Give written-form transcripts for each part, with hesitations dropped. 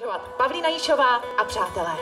Pavlína Jíšová a přátelé.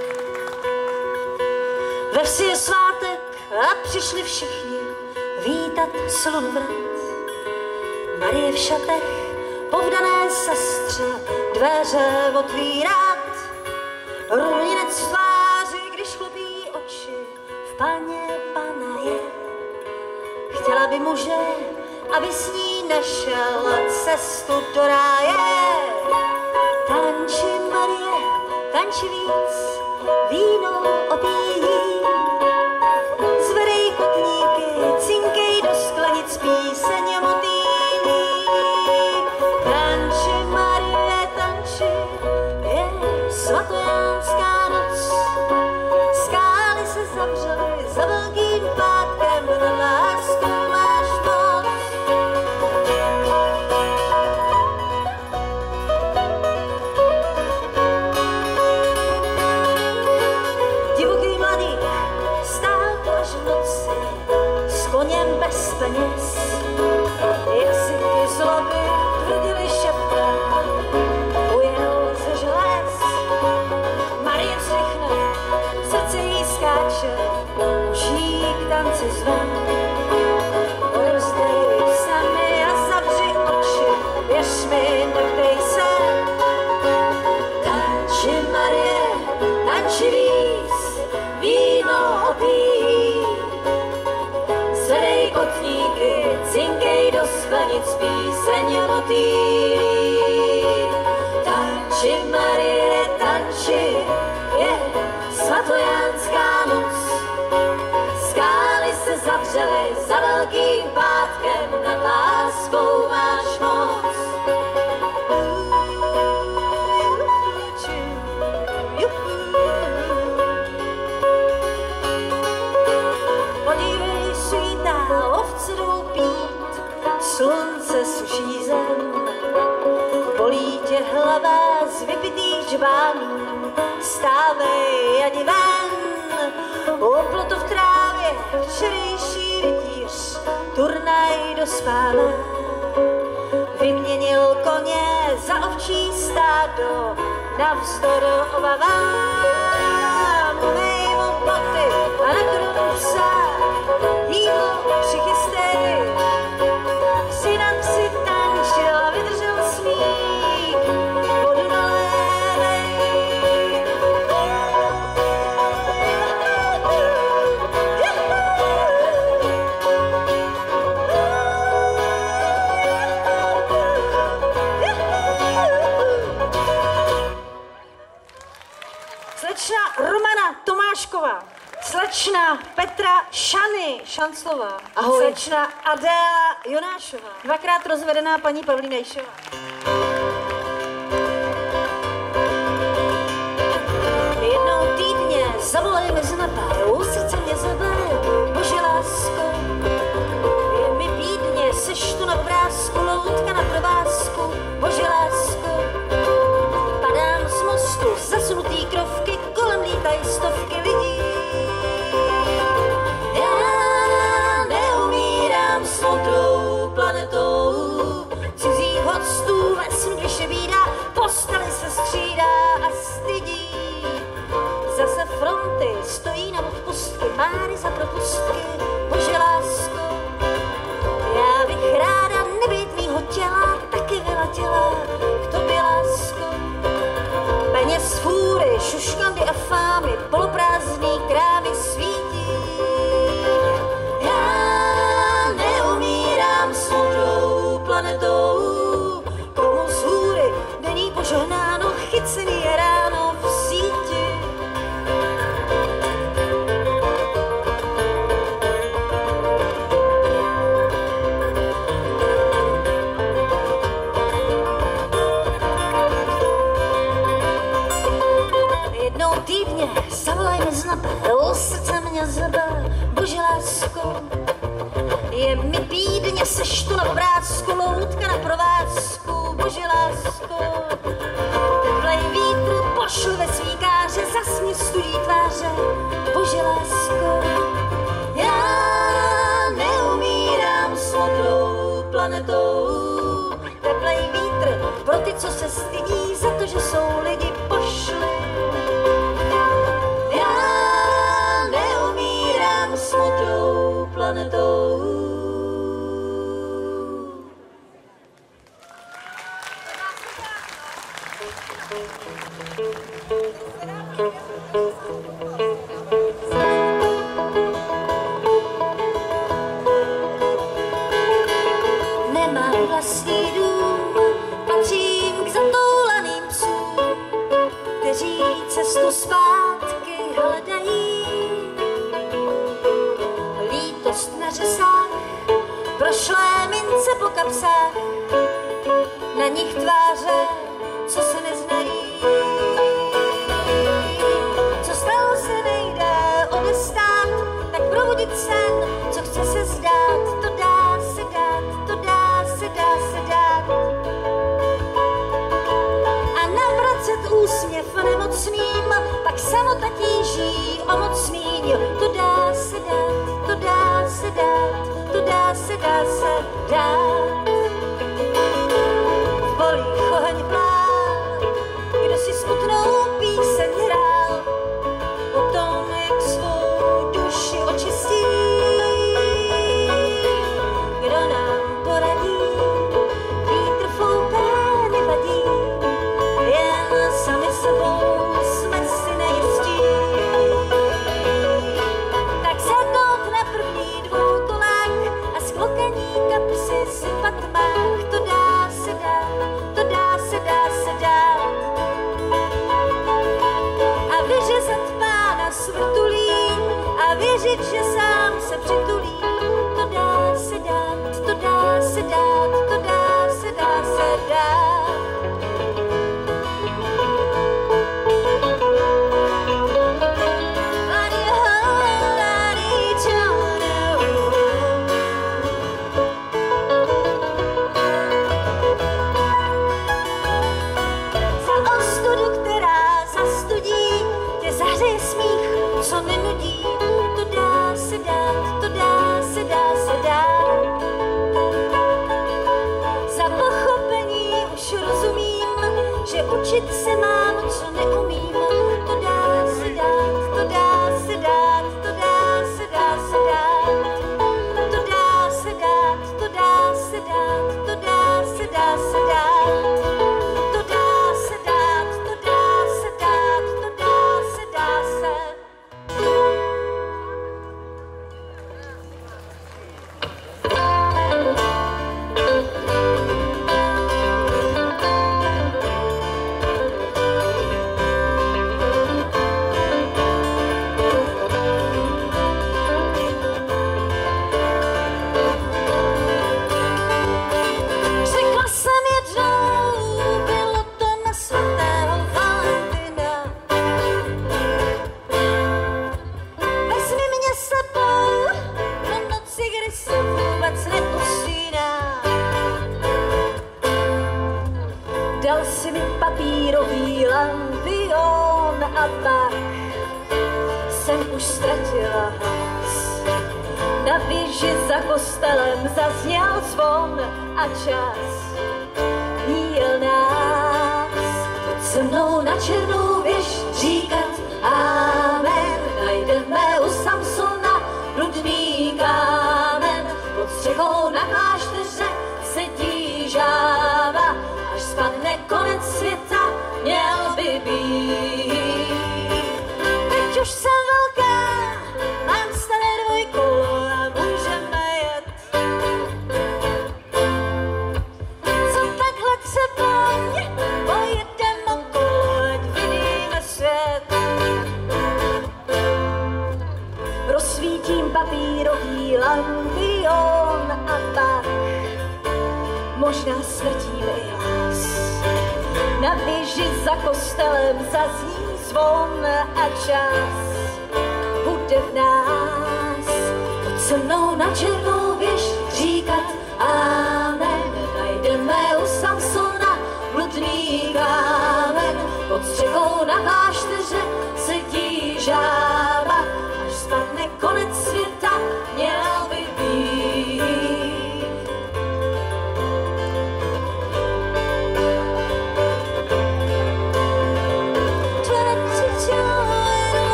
Ve vsi je svátek a přišli všichni vítat slunvrat. Marie v šatech povdané sestře dveře otvírat. Ruměnec v tváři, když chlupí oči, v paně pana je. Chtěla by muže, aby s ní nešel cestu do ráje. Tanči Marie, tanči víc, víno opíjí. Zvedej kotníky, cinkej do sklenic píseň motýlí. Tanči Marie, tanči, je svatojánská noc. Skály se zavřely za velkým pátkem, na lásku máš moc. Divoký mladík stál až v noci s koněm bez peněz. Jazyky zloby tvrdili šeptem, ujel ze želez. Marie vzdychne, srdce jí skáče, už jí k tanci zve. Odevzdej sami a zavři oči, věř mi, neptej se. Tanči Marie, tanči víc, víno opíjí. Zvedej kotníky, cinkej do sklenic píseň motýlí. Tanči Marie, tanči, je svatojánská noc. Skály se zavřely za velkým pátkem, nad láskou máš moc. Podívej, svítá, ovce jdou pít, slunce suší zem. Bolí tě hlava z vypitých žbánů, stávej a jdi ven. Oploto v trávě, včerejší rytíř, turnaj dospává. Vyměnil koně za ovčí stádo, navzdor obavám. Umej mu boty a nakrm psa, jídlo přichystej. Synan si tančil a vydržel smích, vodu nalévej. Slečna Romana Tomášková, slečna Petra Šany Šanclová, ahoj. Slečna Adéla Jonášová, dvakrát rozvedená paní Pavlína Jíšová. Jednou týdně zavolej mi z nebe, srdce mě zebe, bože lásko. Je mi bídně, seš tu na obrázku, loutka na provázku, bože lásko. Padám z mostu, zasunutý krovky, kolem lítají stovky lidí. Já neumírám s modrou planetou, cizích hostů ve snu, když je bída, posteli se střídá a stydí. Zase fronty stojí na odpustky, páry za propustky, bože lásko. Já bych ráda nebýt mýho těla, taky vyletěla k tobě, lásko. Peněz, fůry, šuškandy a fámy, poloprázdný krámy svítí. Já neumírám s modrou planetou, komu z hůry není požehnáno, chycený je ráno v síti. Jednou týdně zavolej mi z nebe, srdce mě zebe, bože lásko. Je mi bídně, seš tu na obrázku, loutka na provázku, bože lásko. Teplej vítr pošlu ve svíkáře, zasni studí tváře, bože lásko. Já neumírám s modrou planetou, teplej vítr, proto ty, co se stydí za to, že jsou lidi pošli. Já neumírám s modrou planetou. Nemám vlastní dům, patřím k zatoulaným psům, kteří cestu zpátky hledají. Lítost na řesách, prošlé mince po kapsách, na nich tváře, co se neznají. Co stalo se nejde odestát, tak probudit sen, co chce se zdát, to dá se dát, to dá se dát. A navracet úsměv nemocným, pak samota tíží o moc míň. To dá se dát, to dá se dát, to dá se dát. V polích oheň plál, kdo si smutnou píseň hrál o tom, jak svou duši očistí. Kdo nám poradí, vítr fouká, nevadí, jen sami sebou jsme si nejistí. Tak sednout na první dvoukolák a z klokaní kapsy sypat mách, to dá se dát, to dá se dát. A vyřezat pána s vrtulí a věřit, že sám se přitulí, to dá se dát, to dá se dát, to dá se dát. Za ostudu, která zastudí, tě zahřeje smích, co nenudí, to dá se dát, to dá se dát. Za pochopení už rozumím, že učit se mám, co neumím, to dá se dát, to dá se dát, to dá se dát. To dá se dát, to dá se dát, to dá se dát. To dá se dát, to dá se dát, to dá se. Řekla jsem jednou, bylo to na svatého Valentina. Vezmi mě s sebou do noci, kdy se vůbec neusíná. Dal si mi papírový lampion a pak jsem už ztratila hlas. Na věži za kostelem zazněl zvon a čas míjel nás. Pojď se mnou na černou věž říkat amen. Najdeme u Samsona rudný kámen. Pod střechou na klášteře sedí žába. Až spadne konec světa, měl by být. Teď už jsem velká, mám staré dvojkolo a můžeme jet. Co takhle třeba pojedem okolo, ať vidíme svět. Rozsvítím papírový lampion a pak možná ztratíme jas. Na věži za kostelem zazní zvon a čas bude v nás. Pojď se mnou na černou věž říkat amen. Najdeme u Samsona bludný kámen. Pod střechou na klášteře sedí žába. Až spadne konec světa, měl by být.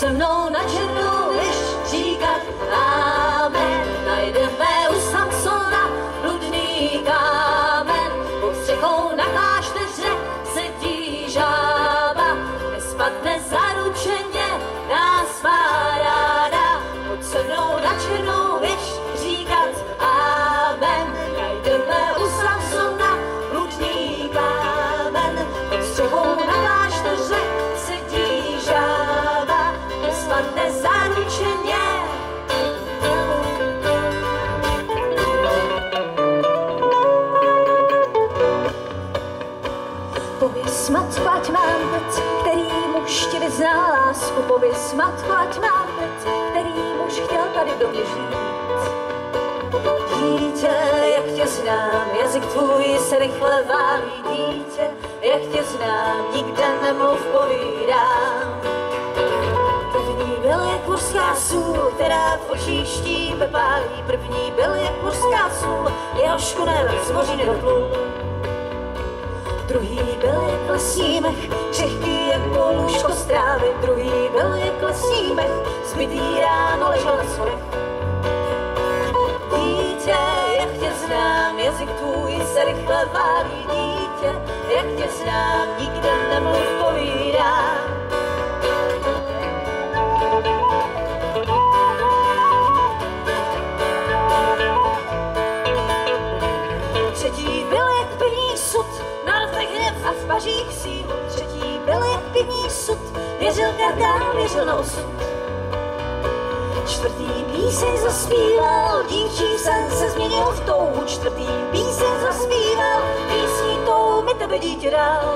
se mnou na černou věž říkat amen. Najdeme u Samsona bludný kámen, pod střechou na klášteře sedí žába, nespadne zaručeně, nás má ráda. Pojď se mnou na černou věž říkat amen. Najdeme u Samsona bludný kámen, pod střechou na klášteře sedí žába, nespadne zaručeně. Pověz, matko, ať mám byt, který muž ti vyzná lásku. Pověz, matko, ať mám byt, který muž chtěl tady do mě žít. Dítě, jak tě znám, jazyk tvůj se rychle válí. Dítě, jak tě znám, nikde nemluv, povídám. První byl jak mořská sůl, která v očích štípe pálí. První byl jak mořská sůl, jehož kunel z moří nedoplul. Druhý byl jak lesní mech, křehký jak polůžko z trávy. Druhý byl jak lesní mech, zbytý ráno ležel na schodech. Dítě, jak tě znám, jazyk tvůj se rychle válí. Dítě, jak tě znám, nikde nemluv, povídám. Třetí byl jak pivní sud, na rtech hněv a v pařích síl. Třetí byl jak pivní sud, věřil kartám, věřil na osud. Čtvrtý píseň zaspíval, dívčí sen se změnil v touhu. Čtvrtý píseň zaspíval, písní tou mi tebe dítě dal.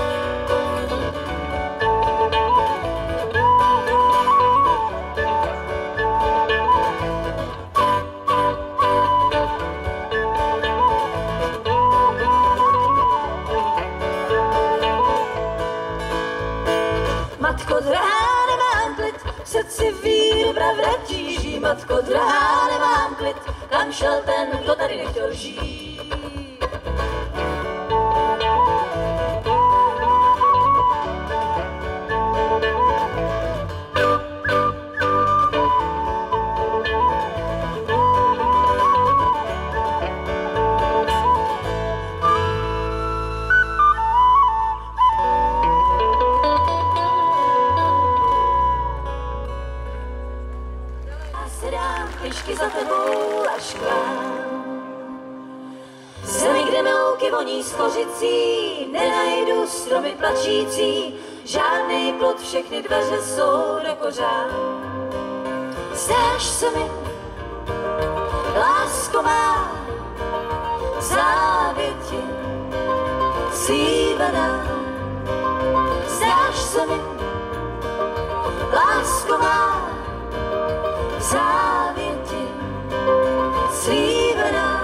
Matko drahá, nemám klid, v srdci víru pravda tíží. Matko drahá, nemám klid, kam šel ten, kdo tady nechtěl žít. Pěšky za tebou až k vám. Zemi, kde milouky voní skořicí, nenajdu stromy plačící, žádnej plod, všechny dveře jsou do kořán. Zdáš se mi, lásko má, závěti slíbená. Zdáš se mi, lásko má, závěti slíbená.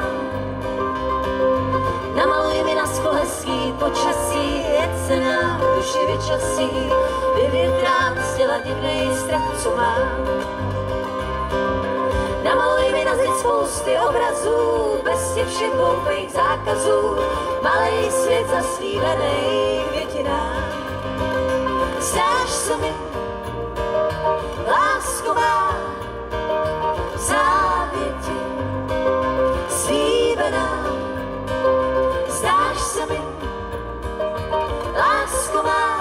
Namaluj mi na sklo hezký počasí, ať se nám duši vyčasí, vyvětrám z těla divnej strach, co mám. Namaluj mi na zeď spousty obrazů, bez těch všech hloupých zákazů, malej svět zaslíbenej květinám. Zdáš se mi, lásko má, závěti slíbená. Zdáš se mi, lásko má,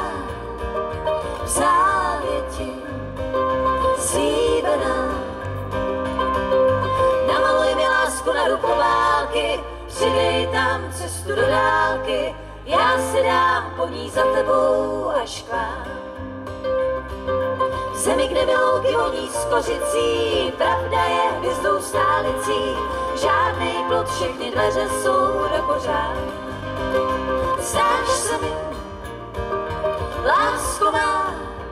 závěti slíbená. Namaluj mi lásku na ruku války, přidej tam cestu do dálky, já se dám po ní za tebou až k vám. V zemi, kde milouky voní skořicí, pravda je hvězdou stálicí, žádnej plod, všechny dveře jsou do kořán. Zdáš se mi, lásko má,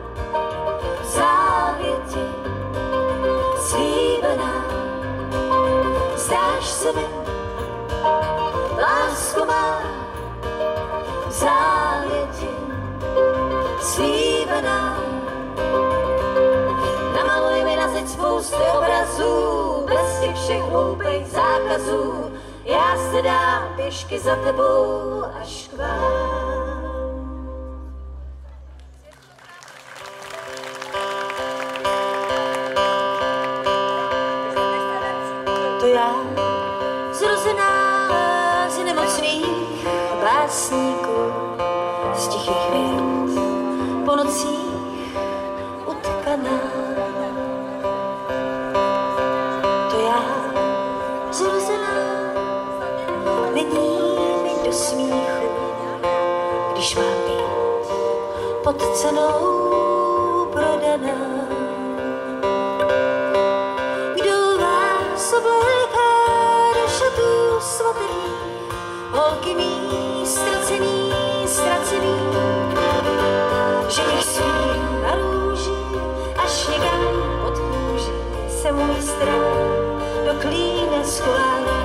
závěti slíbená. Zdáš se mi, lásko má, závěti slíbená. Namaluj mi na zeď spousty obrazů, bez těch všech hloupých zákazů, já se dám pěšky za tebou až k vám. básníků z tichých věd, po nocích utkaná. To já, zrozená, není mi do smíchu, když mám být pod cenou prodaná. Kdo vás obléká do šatů svatebních, holky mý ztracený, že jich svým na růži až někam pod kůži se můj strach do klína schová.